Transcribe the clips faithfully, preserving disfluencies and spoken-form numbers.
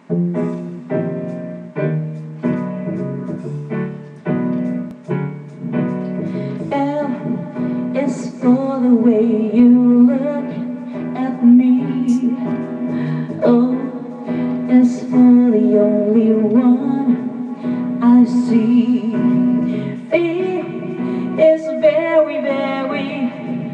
L is for the way you look at me. O is for the only one I see. V is very, very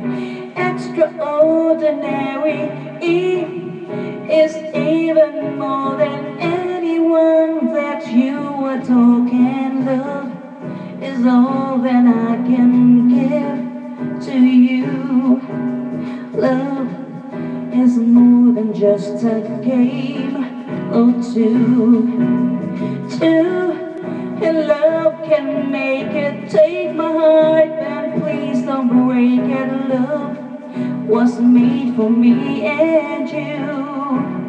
extraordinary. E is even more than anyone that you were talking. Love is all that I can give to you. Love is more than just a game or two. Two, and love can make it. Take my heart and please don't break it. Love was made for me and you.